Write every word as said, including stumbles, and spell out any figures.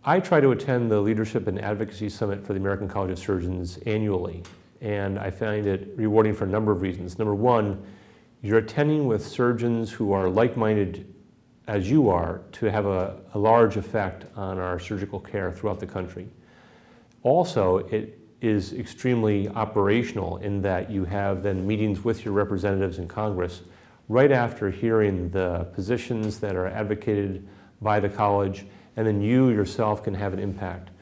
I try to attend the Leadership and Advocacy Summit for the American College of Surgeons annually, and I find it rewarding for a number of reasons. Number one, you're attending with surgeons who are like-minded as you are to have a, a large effect on our surgical care throughout the country. Also, it is extremely operational in that you have then meetings with your representatives in Congress right after hearing the positions that are advocated by the college, and then you yourself can have an impact.